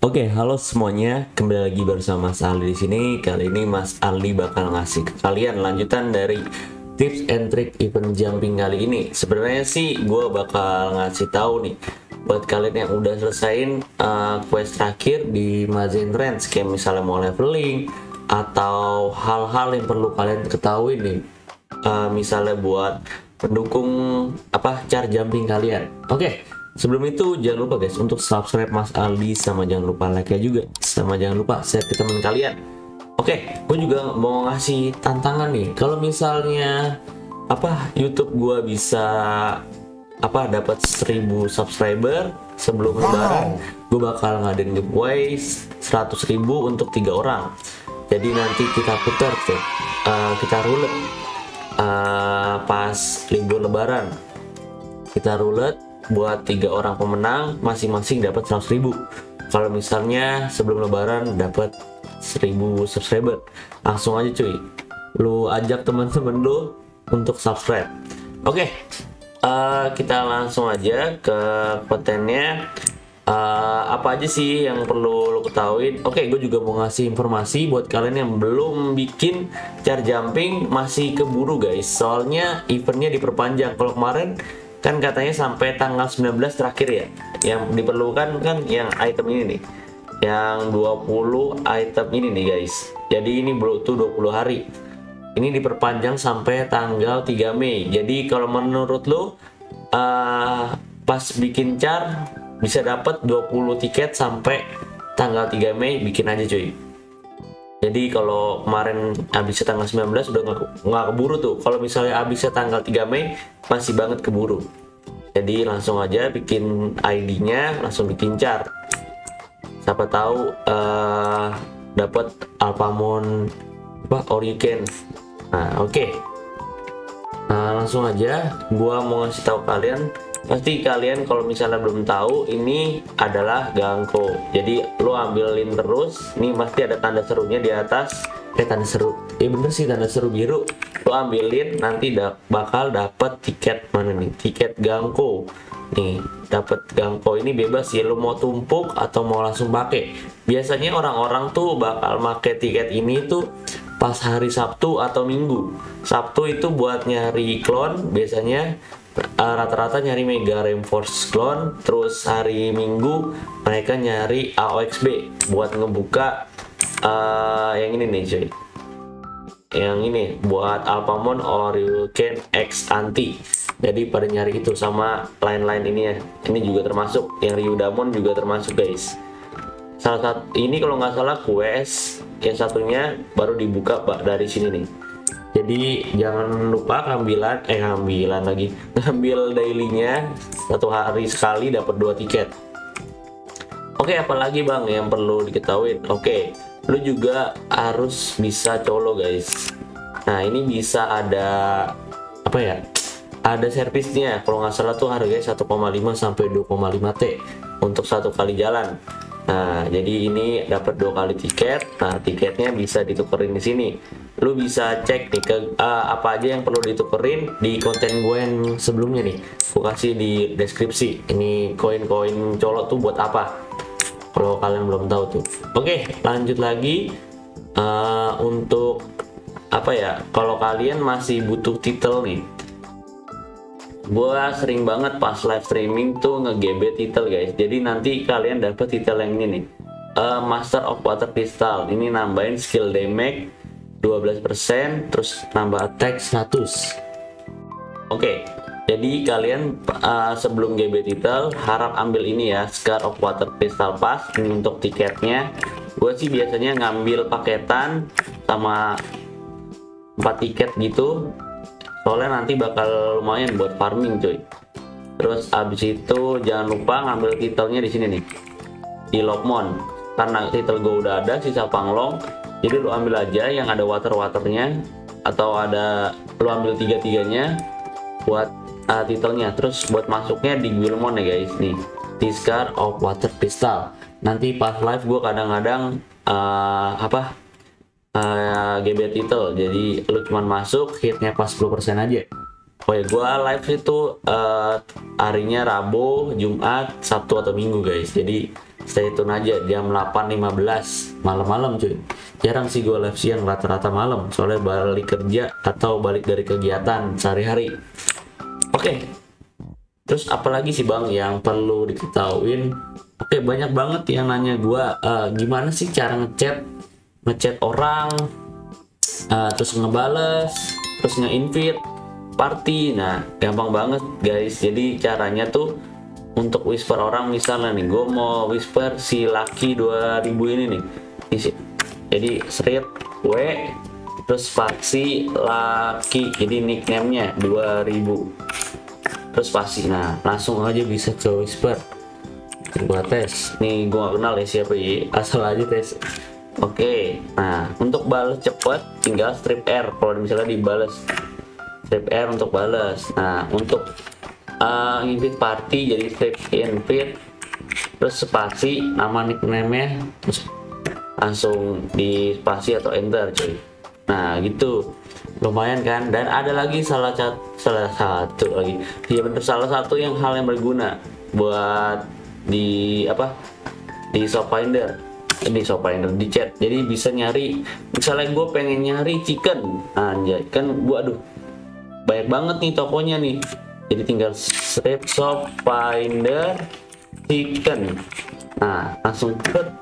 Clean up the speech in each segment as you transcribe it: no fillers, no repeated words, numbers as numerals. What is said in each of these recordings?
Oke, halo semuanya. Kembali lagi bersama Mas Ali di sini. Kali ini Mas Ali bakal ngasih ke kalian lanjutan dari tips and trick event jumping kali ini. Sebenarnya sih gue bakal ngasih tahu nih buat kalian yang udah selesain quest terakhir di Mazen Range, kayak misalnya mau leveling atau hal-hal yang perlu kalian ketahui nih. Misalnya buat pendukung char jumping kalian. Oke. Sebelum itu jangan lupa guys untuk subscribe Mas Aldi, sama jangan lupa like-nya juga, sama jangan lupa share ke teman kalian. Oke, gue juga mau ngasih tantangan nih. Kalau misalnya YouTube gue bisa dapat 1000 subscriber sebelum lebaran, gue bakal ngadain giveaway 100.000 untuk 3 orang. Jadi nanti kita putar tuh, kita roulette pas libur lebaran. Kita roulette buat 3 orang pemenang, masing-masing dapat 100.000. Kalau misalnya sebelum lebaran dapat 1000 subscriber, langsung aja cuy, lu ajak teman-teman lu untuk subscribe. Oke, kita langsung aja ke kontennya. Apa aja sih yang perlu lo ketahuin? Oke, gue juga mau ngasih informasi buat kalian yang belum bikin char jumping, masih keburu guys, soalnya eventnya diperpanjang. Kalau kemarin kan katanya sampai tanggal 19 terakhir ya. Yang diperlukan kan yang item ini nih, yang 20 item ini nih guys. Jadi ini butuh 20 hari. Ini diperpanjang sampai tanggal 3 Mei. Jadi kalau menurut lo pas bikin char bisa dapat 20 tiket sampai tanggal 3 Mei, bikin aja cuy. Jadi kalau kemarin habisnya tanggal 19 udah nggak keburu tuh. Kalau misalnya habisnya tanggal 3 Mei masih banget keburu. Jadi langsung aja bikin ID-nya, langsung bikin char. Siapa tahu dapat Alphamon or you can. Nah, oke. Nah, langsung aja gua mau ngasih tahu kalian. Pasti kalian kalau misalnya belum tahu, ini adalah Gangko. Jadi lo ambilin terus, nih pasti ada tanda serunya di atas. Tanda seru, bener sih, tanda seru biru. Lo ambilin, nanti bakal dapet tiket. Mana nih, tiket Gangko. Nih, dapet Gangko ini bebas ya, lo mau tumpuk atau mau langsung pakai. Biasanya orang-orang tuh bakal pakai tiket ini tuh pas hari Sabtu atau Minggu. Sabtu itu buat nyari clone, biasanya rata-rata nyari Mega Reinforce clone. Terus hari Minggu mereka nyari AOXB buat ngebuka yang ini nih cuy, yang ini buat Alphamon or Hurricane X Anti. Jadi pada nyari itu, sama lain-lain ini ya. Ini juga termasuk, yang Ryudamon juga termasuk guys. Salah satu ini kalau nggak salah quest yang satunya baru dibuka dari sini nih. Jadi jangan lupa ngambil dailynya, 1 hari sekali dapat 2 tiket. Oke, apalagi bang yang perlu diketahui? Oke, lu juga harus bisa colo guys. Nah, ini bisa ada ada servisnya. Kalau nggak salah tuh harganya 1,5 sampai 2,5 T untuk 1 kali jalan. Nah, jadi ini dapat 2 kali tiket. Nah, tiketnya bisa ditukerin di sini. Lu bisa cek nih ke apa aja yang perlu ditukerin di konten gue yang sebelumnya nih. Gue kasih di deskripsi. Ini koin-koin colok tuh buat apa? Kalau kalian belum tahu tuh. Oke, lanjut lagi. Untuk kalau kalian masih butuh title nih, gue sering banget pas live streaming tuh nge-GB title guys. Jadi nanti kalian dapat title yang ini nih, Master of Water Crystal. Ini nambahin skill damage 12%, terus nambah attack 100. Oke, jadi kalian sebelum GB title harap ambil ini ya, Scar of Water Crystal Pass. Ini untuk tiketnya. Gue sih biasanya ngambil paketan sama 4 tiket gitu, soalnya nanti bakal lumayan buat farming cuy. Terus abis itu jangan lupa ngambil titelnya di sini nih, di Lokmon. Karena titel gue udah ada sisa Panglong, jadi lu ambil aja yang ada waternya, atau lu ambil 3-3-nya buat titelnya. Terus buat masuknya di Guilmon ya guys, nih di Scar of Water Crystal. Nanti pas live gue kadang-kadang GB title, jadi lu cuman masuk hitnya pas 10% aja. Oh ya, gue live itu harinya Rabu, Jumat, Sabtu atau Minggu guys. Jadi stay tune aja jam 8.15 malam-malam cuy. Jarang sih gue live siang, rata-rata malam, soalnya balik kerja atau balik dari kegiatan sehari-hari. Oke, terus apalagi sih bang yang perlu diketahuin? Oke, banyak banget yang nanya gue gimana sih cara ngechat orang, terus ngebales, terus nge-invite party. Nah, gampang banget guys. Jadi caranya tuh untuk whisper orang, misalnya nih gue mau whisper si Lucky 2000 ini nih. Jadi straight W terus spasi Lucky, jadi nickname-nya 2000 terus spasi. Nah, langsung aja bisa ke whisper. Gua tes nih, gua gak kenal ya siapa ya, asal aja tes. Oke, nah untuk balas cepet tinggal strip R kalau misalnya dibales, strip R untuk balas. Nah, untuk invite party jadi strip invite terus spasi nama nickname-nya, terus langsung di spasi atau enter cuy. Nah gitu, lumayan kan. Dan ada lagi salah satu lagi, ya bener, salah satu yang hal yang berguna buat di shop finder di chat. Jadi bisa nyari, misalnya gue pengen nyari chicken, anjay kan gue banyak banget nih tokonya nih, jadi tinggal strip shop finder chicken. Nah, langsung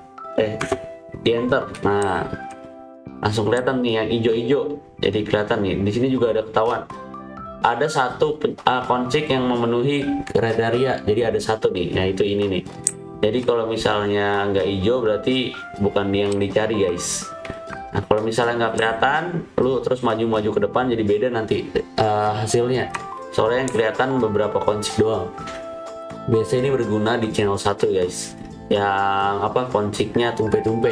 di enter. Nah, langsung kelihatan nih yang hijau-hijau, jadi kelihatan nih di sini juga ada ketahuan ada satu konsep yang memenuhi kriteria. Jadi ada satu nih, yaitu ini nih. Jadi kalau misalnya nggak hijau berarti bukan yang dicari guys. Nah, kalau misalnya nggak kelihatan, lu terus maju-maju ke depan, jadi beda nanti hasilnya. Soalnya yang kelihatan beberapa konsep doang. Biasanya ini berguna di channel 1 guys, yang konsepnya tumpe-tumpe.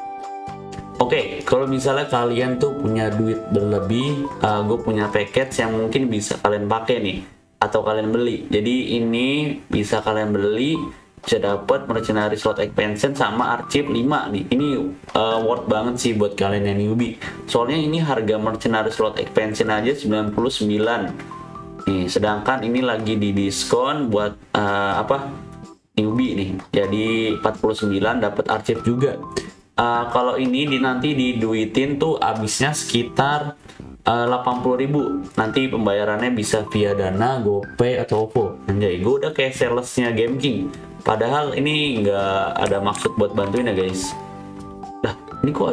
Oke, kalau misalnya kalian tuh punya duit berlebih, gue punya package yang mungkin bisa kalian pakai nih, atau kalian beli. Jadi ini bisa kalian beli, bisa dapat mercenary slot expansion sama arsip 5 nih. Ini worth banget sih buat kalian yang newbie. Soalnya ini harga mercenary slot expansion aja 99 nih, sedangkan ini lagi di diskon buat newbie nih. Jadi 49 dapat arsip juga. Kalau ini nanti diduitin tuh habisnya sekitar 80.000. Nanti pembayarannya bisa via Dana, GoPay atau OVO. Anjay, gue udah kayak salesnya Game King. Padahal ini nggak ada maksud buat bantuin ya guys. Lah, ini kok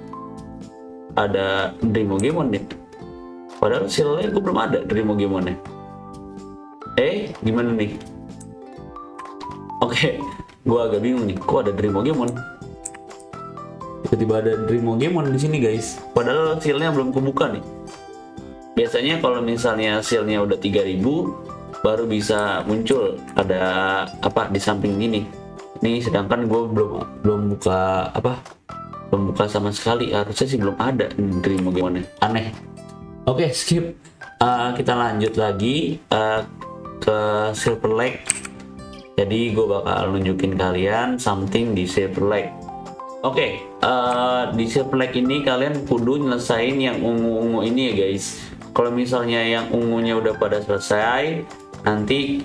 ada Dreamogemon nih. Padahal silnya gue belum ada Dreamogemonnya. Gimana nih? Oke, gue agak bingung nih. Kok ada Dreamogemon? Tiba-tiba ada Dreamogemon di sini guys. Padahal sealnya belum kebuka nih. Biasanya kalau misalnya sealnya udah 3000 baru bisa muncul ada di samping ini. Ini sedangkan gue belum buka sama sekali. Harusnya sih belum ada Dreamogemonnya. Aneh. Oke, skip. Kita lanjut lagi ke Silver Lake. Jadi gue bakal nunjukin kalian something di Silver Lake. Oke, di Silver Lake ini kalian kudu nyelesain yang ungu-ungu ini ya guys. Kalau misalnya yang ungunya udah pada selesai, nanti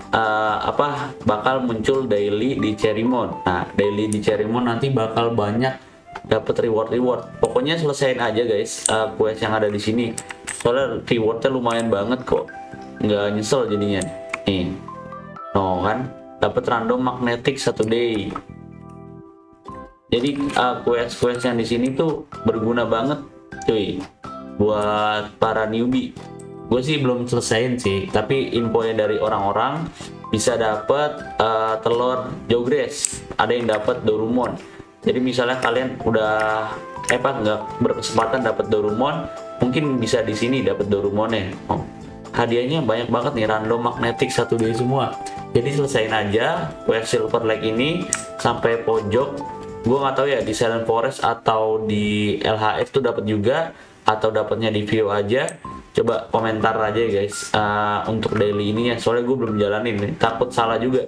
bakal muncul daily di Cherrymon. Nah, daily di Cherrymon nanti bakal banyak dapat reward. Pokoknya selesain aja guys quest yang ada di sini. Soalnya rewardnya lumayan banget kok, nggak nyesel jadinya. Nih, kan dapat random magnetic 1 day. Jadi quest yang di sini tuh berguna banget cuy buat para newbie. Gue sih belum selesaiin sih, tapi infonya dari orang-orang bisa dapat telur Jogres, ada yang dapat Dorumon. Jadi misalnya kalian udah nggak berkesempatan dapat Dorumon, mungkin bisa di sini dapat Dorumonnya. Hadiahnya banyak banget nih, random magnetic 1 day semua. Jadi selesain aja quest Silver Lake ini sampai pojok. Gue nggak tahu ya di Silent Forest atau di LHF tuh dapat juga, atau dapatnya di view aja. Coba komentar aja guys untuk daily ini ya, soalnya gue belum jalanin nih, takut salah juga.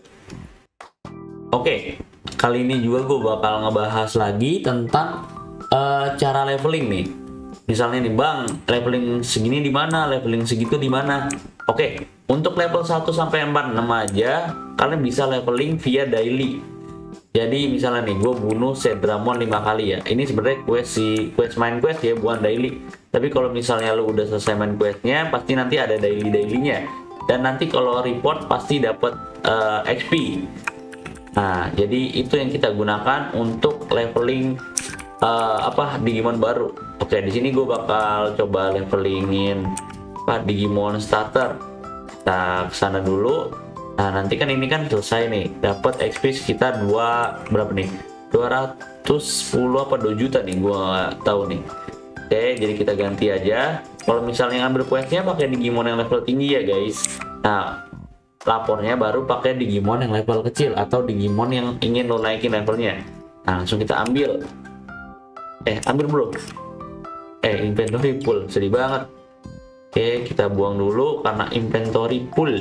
Oke, kali ini juga gue bakal ngebahas lagi tentang cara leveling nih. Misalnya nih bang, leveling segini di mana, leveling segitu di mana. Oke, untuk level 1 sampai 46 aja kalian bisa leveling via daily. Jadi misalnya nih, gue bunuh Sedramon 5 kali ya. Ini sebenarnya quest main quest ya, bukan daily. Tapi kalau misalnya lu udah selesai main questnya, pasti nanti ada dailynya. Dan nanti kalau report pasti dapat XP. Nah, jadi itu yang kita gunakan untuk leveling Digimon baru. Oke, di sini gue bakal coba levelingin Digimon starter. Kita kesana dulu. Nah, nanti kan ini kan selesai nih, dapat XP sekitar berapa nih? 210 apa 2 juta nih, gua nggak tahu nih. Oke, jadi kita ganti aja. Kalau misalnya ngambil questnya pakai Digimon yang level tinggi ya guys. Nah, lapornya baru pakai Digimon yang level kecil atau Digimon yang ingin lo naikin levelnya. Nah, langsung kita ambil. Ambil bro. Inventory full, sedih banget. Oke, kita buang dulu karena inventory full.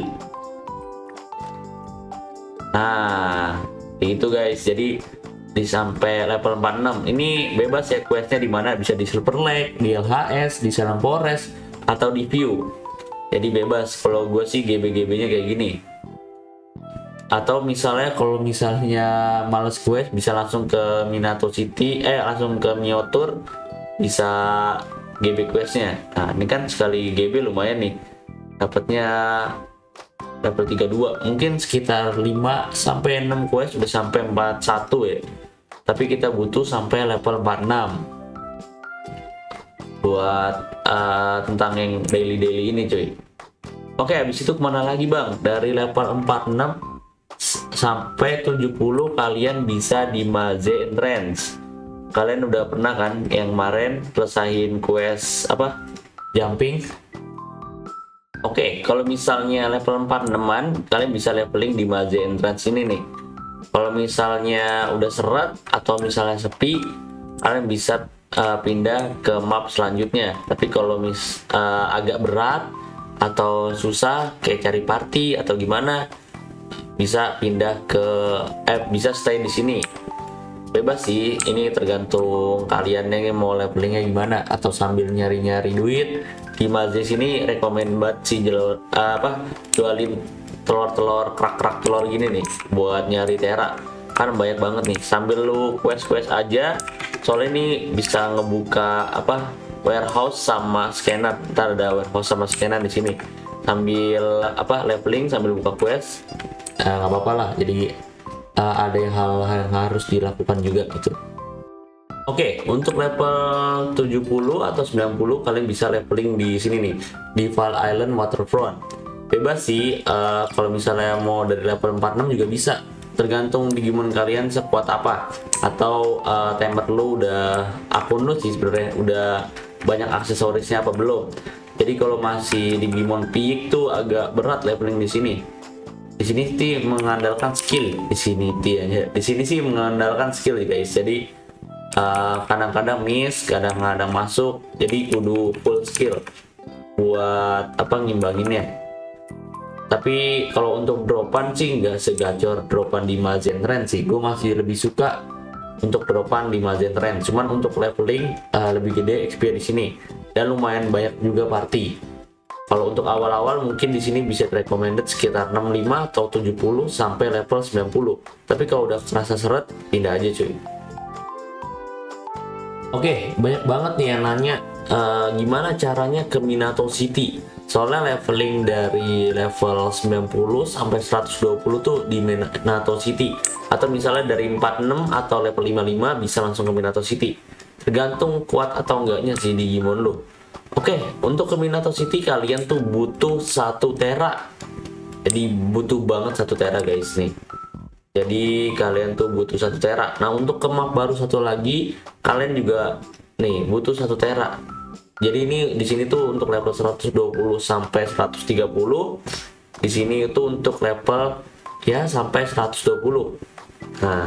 Nah, itu guys. Jadi di sampai level 46 ini bebas ya questnya, di mana bisa di Silver Lake, di LHS, di Salem Forest, atau di View. Jadi bebas. Kalau gue sih GB-GB-nya kayak gini. Atau misalnya kalau misalnya males quest, bisa langsung ke Minato City, langsung ke Miotour, bisa GB questnya. Nah, ini kan sekali GB lumayan nih. Dapatnya level 32, mungkin sekitar 5 sampai 6 quest udah sampai 41 ya. Tapi kita butuh sampai level 46 buat tentang yang daily ini cuy. Oke, habis itu kemana lagi bang? Dari level 46 sampai 70 kalian bisa di Maze Entrance. Kalian udah pernah kan yang kemarin selesain quest jumping? Oke, kalau misalnya level 46-an, kalian bisa leveling di Maze Entrance ini nih. Kalau misalnya udah seret atau misalnya sepi, kalian bisa pindah ke map selanjutnya. Tapi kalau agak berat atau susah kayak cari party atau gimana, bisa pindah ke bisa stay di sini. Bebas sih, ini tergantung kalian yang mau levelingnya gimana, atau sambil nyari-nyari duit. Di Maze sini rekomend banget sih jualin telur-telur kerak-kerak telur gini nih buat nyari tera, kan banyak banget nih. Sambil lu quest aja, soalnya ini bisa ngebuka warehouse sama scanner. Ntar ada warehouse sama scanner di sini. Sambil leveling sambil buka quest, nggak apa-apa lah. Jadi ada hal yang harus dilakukan juga gitu. Oke, untuk level 70 atau 90 kalian bisa leveling di sini nih, di Val Island Waterfront. Bebas sih, kalau misalnya mau dari level 46 juga bisa. Tergantung Digimon kalian sekuat apa, atau tamer lu udah akun lu sih sebenarnya udah banyak aksesorisnya apa belum. Jadi kalau masih Digimon peak tuh agak berat leveling di sini. Di sini sih mengandalkan skill. Di sini sih mengandalkan skill ya guys. Jadi kadang-kadang miss, kadang-kadang masuk, jadi kudu full skill buat ngimbanginnya. Tapi kalau untuk dropan sih nggak segacor dropan di Maze Entrance sih. Gue masih lebih suka untuk dropan di Maze Entrance. Cuman untuk leveling lebih gede XP di sini dan lumayan banyak juga party. Kalau untuk awal-awal mungkin di sini bisa recommended sekitar 65 atau 70 sampai level 90. Tapi kalau udah kerasa seret, pindah aja cuy. Oke, banyak banget nih yang nanya gimana caranya ke Minato City. Soalnya leveling dari level 90 sampai 120 tuh di Minato City. Atau misalnya dari 46 atau level 55 bisa langsung ke Minato City. Tergantung kuat atau enggaknya sih Digimon lu. Oke, untuk ke Minato City kalian tuh butuh 1 tera. Jadi butuh banget 1 tera guys nih. Jadi kalian tuh butuh 1 tera. Nah, untuk ke map baru satu lagi, kalian juga nih butuh 1 tera. Jadi ini di sini tuh untuk level 120 sampai 130. Di sini itu untuk level ya sampai 120. Nah,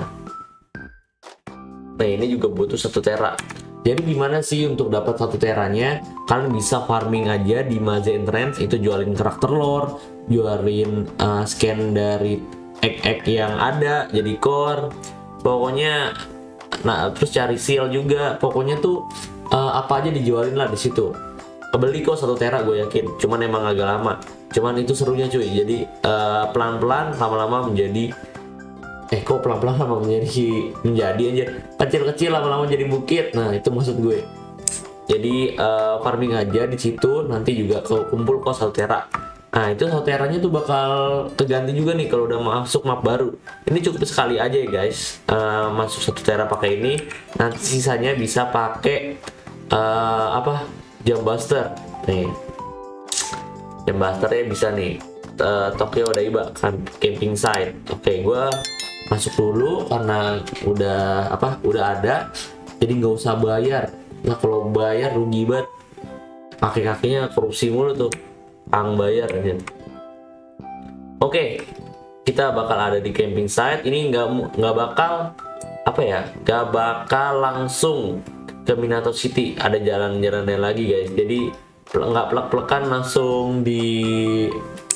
ini juga butuh 1 tera. Jadi gimana sih untuk dapat 1 teranya? Kalian bisa farming aja di Maze Entrance, itu jualin karakter lore, jualin scan dari egg yang ada jadi core, pokoknya. Nah, terus cari seal juga, pokoknya tuh apa aja dijualin lah di situ. Kebeli kok 1 tera gue yakin, cuman emang agak lama. Cuman itu serunya cuy. Jadi pelan-pelan lama-lama menjadi kok pelan-pelan lama menjadi aja kecil-kecil lama-lama jadi bukit. Nah itu maksud gue. Jadi farming aja di situ, nanti juga kumpul kok 1 tera. Nah itu 1 teranya tuh bakal keganti juga nih kalau udah masuk map baru. Ini cukup sekali aja ya guys, masuk 1 tera pakai ini. Nanti sisanya bisa pakai jam buster nih. Jam busternya bisa nih Tokyo Odaiba kan, camping site. Oke, gue masuk dulu karena udah ada, jadi nggak usah bayar. Nah kalau bayar rugi banget, kakinya korupsi mulu tuh, bayar aja. Oke, kita bakal ada di camping site. Ini nggak bakal nggak bakal langsung ke Minato City, ada jalan-jalannya lagi guys. Jadi nggak plek-plekan langsung di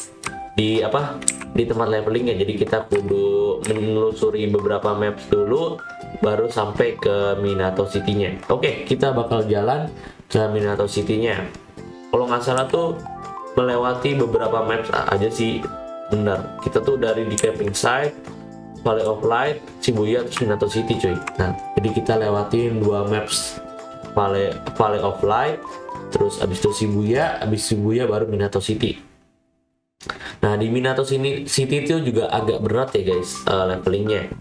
tempat levelingnya. Jadi kita kudu menelusuri beberapa maps dulu baru sampai ke Minato City-nya. Oke, kita bakal jalan ke Minato City-nya. Kalau nggak salah tuh melewati beberapa maps aja sih, bener. Kita tuh dari di camping site, Valley of Light, Shibuya, terus Minato City cuy. Nah jadi kita lewatin 2 maps, Valley of Light, terus abis itu Shibuya baru Minato City. Nah di Minato City itu juga agak berat ya guys, levelingnya.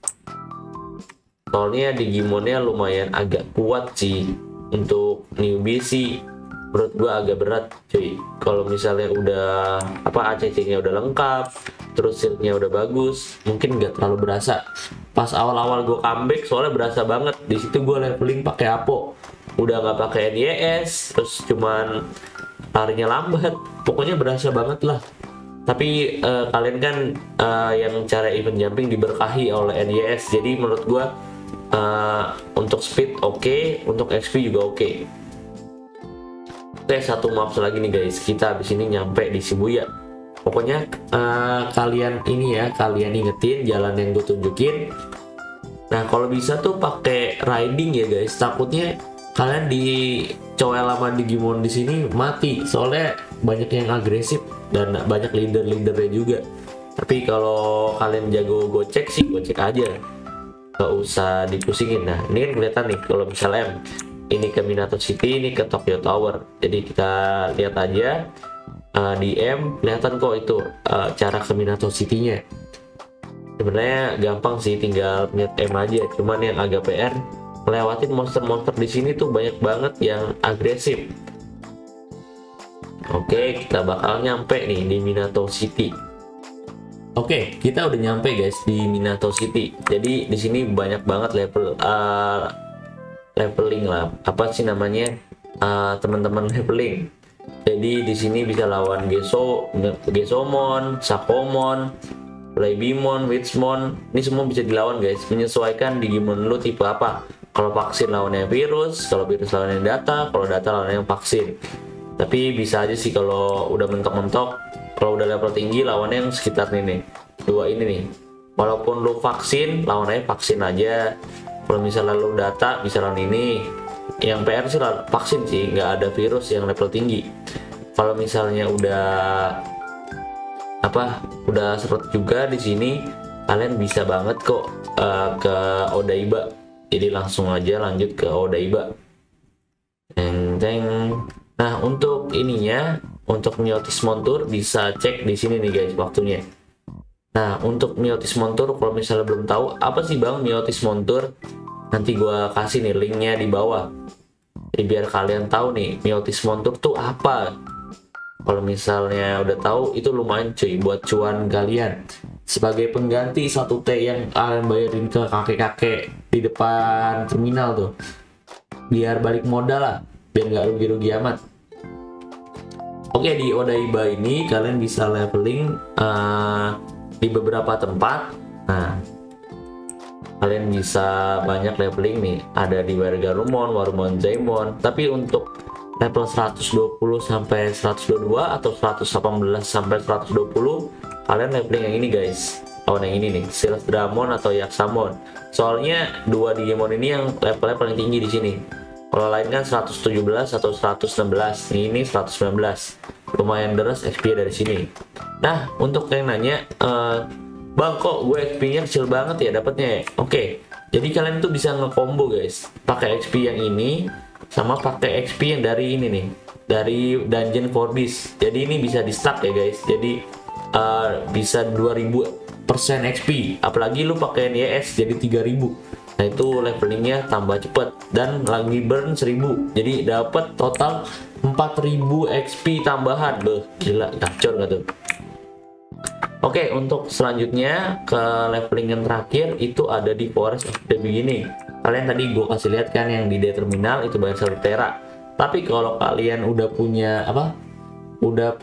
Soalnya Digimonnya lumayan agak kuat sih. Untuk newbie sih menurut gua agak berat cuy. Kalau misalnya udah ACC-nya udah lengkap, terus shieldnya udah bagus, mungkin nggak terlalu berasa. Pas awal-awal gua comeback soalnya berasa banget. Di situ gua leveling pakai Apo, udah nggak pakai NYS, terus cuman larinya lambat, pokoknya berasa banget lah. Tapi kalian kan yang cara event jumping diberkahi oleh NYS, jadi menurut gua untuk speed oke, untuk XP juga oke. Oke, 1 maps lagi nih guys, kita habis ini nyampe di Shibuya. Pokoknya kalian ingetin jalan yang gue tunjukin. Nah kalau bisa tuh pakai riding ya guys, takutnya kalian dicowel sama Digimon di sini mati, soalnya banyak yang agresif dan banyak leadernya juga. Tapi kalau kalian jago gocek sih gocek aja, nggak usah dipusingin. Nah ini kan kelihatan nih kalau misalnya ini ke Minato City, ini ke Tokyo Tower. Jadi kita lihat aja di M, kelihatan kok itu cara ke Minato City-nya. Sebenarnya gampang sih, tinggal pencet M aja. Cuman yang agak PR, melewatin monster-monster di sini tuh banyak banget yang agresif. Oke, kita bakal nyampe nih di Minato City. Oke, kita udah nyampe guys di Minato City. Jadi di sini banyak banget leveling lah, teman-teman leveling. Jadi di sini bisa lawan Gesomon, Sakomon, Playbimon, Witchmon. Ini semua bisa dilawan guys, menyesuaikan Digimon lu tipe apa. Kalau vaksin lawannya virus, kalau virus lawannya data, kalau data lawannya vaksin. Tapi bisa aja sih kalau udah mentok-mentok, kalau udah level tinggi lawannya yang sekitar nih 2 ini nih. Walaupun lu vaksin, lawannya vaksin aja. Kalau misalnya lu data bisa lawan ini. Yang PR sih vaksin sih, nggak ada virus yang level tinggi. Kalau misalnya udah seret juga di sini, kalian bisa banget kok ke Odaiba. Jadi langsung aja lanjut ke Odaiba. Nah untuk ininya, untuk Miotis Montur bisa cek di sini nih guys waktunya. Nah untuk Miotis Montur, kalau misalnya belum tahu apa sih bang Miotis Montur, nanti gua kasih nih linknya di bawah. Jadi biar kalian tahu nih Miotis Montur tuh apa. Kalau misalnya udah tahu, itu lumayan cuy buat cuan kalian. Sebagai pengganti 1T yang kalian bayarin ke kakek-kakek di depan terminal tuh. Biar balik modal lah, biar nggak rugi-rugi amat. Oke, di Odaiba ini kalian bisa leveling di beberapa tempat. Nah, kalian bisa banyak leveling nih. Ada di Wargarumon, Warumon Zaemon. Tapi untuk level 120 sampai 122 atau 118 sampai 120, kalian leveling yang ini guys. Lawan yang ini nih, Silphdramon atau Yaksamon. Soalnya 2 Digimon ini yang levelnya paling tinggi di sini. Kalau lain kan 117 atau 116, ini 119. Lumayan deras XP dari sini. Nah, untuk yang nanya Bang, kok gue XP-nya kecil banget ya dapatnya ya? Oke, jadi kalian tuh bisa nge-combo guys, pakai XP yang ini sama pakai XP yang dari ini nih, dari Dungeon for Beast. Jadi ini bisa di stack ya guys. Jadi bisa 2000% XP. Apalagi lu pakai YS jadi 3000. Nah itu levelingnya tambah cepet dan lagi burn 1000. Jadi dapat total 4000 XP tambahan. Beuh, gila, gacor gak tuh? Oke, untuk selanjutnya ke leveling yang terakhir itu ada di Forest of the Beginning. Kalian tadi gue kasih lihat kan yang di D terminal itu banyak sekali Tera. Tapi kalau kalian udah punya apa? Udah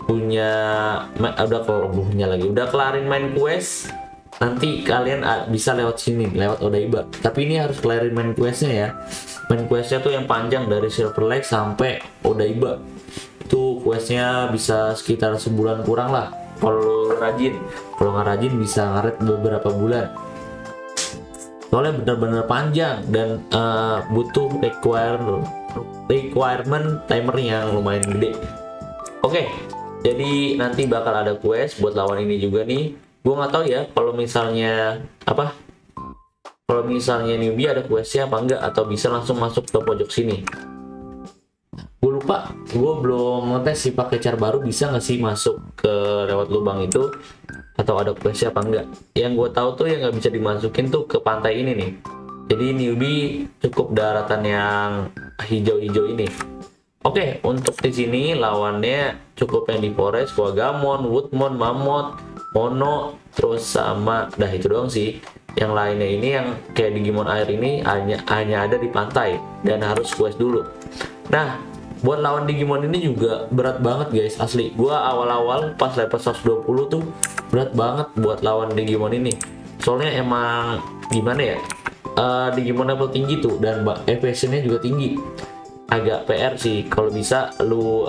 kelarin main quest, nanti kalian bisa lewat sini, lewat Odaiba. Tapi ini harus kelarin main questnya ya. Main questnya tuh yang panjang dari Silver Lake sampai Odaiba. Itu questnya bisa sekitar sebulan kurang lah. Kalau rajin, kalau nggak rajin bisa ngaret beberapa bulan. Soalnya bener-bener panjang dan butuh requirement timer yang lumayan gede. Oke, jadi nanti bakal ada quest buat lawan ini juga nih. Gue nggak tahu ya kalau misalnya apa, kalau misalnya newbie ada questnya apa enggak, atau bisa langsung masuk ke pojok sini. Gue lupa, gue belum ngetes sih pakai cara baru bisa nggak sih masuk ke lewat lubang itu, atau ada questnya apa enggak. Yang gue tahu tuh yang nggak bisa dimasukin tuh ke pantai ini nih. Jadi newbie cukup daratan yang hijau-hijau ini. Oke, untuk di sini lawannya cukup yang di Forest, Quagamon, Woodmon, Mammoth, Mono, terus sama dah itu doang sih. Yang lainnya ini yang kayak Digimon air ini hanya ada di pantai dan harus quest dulu. Nah, buat lawan Digimon ini juga berat banget guys, asli. Gua awal-awal pas level 120 tuh berat banget buat lawan Digimon ini. Soalnya emang gimana ya? Digimon level tinggi tuh dan evasionnya juga tinggi. Agak PR sih kalau bisa lu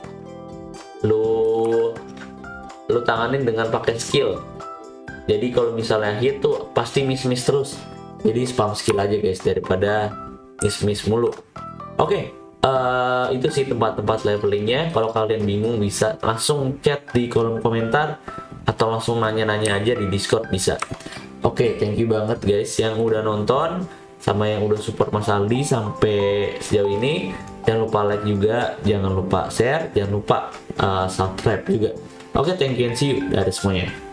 tanganin dengan pakai skill. Jadi kalau misalnya hit tuh pasti miss terus. Jadi spam skill aja guys daripada miss mulu. Oke. Itu sih tempat-tempat levelingnya. Kalau kalian bingung bisa langsung chat di kolom komentar atau langsung nanya-nanya aja di Discord bisa. Oke, thank you banget guys yang udah nonton sama yang udah support Mas Aldi sampai sejauh ini. Jangan lupa like juga, jangan lupa share, jangan lupa subscribe juga. Oke, thank you and see you dari semuanya.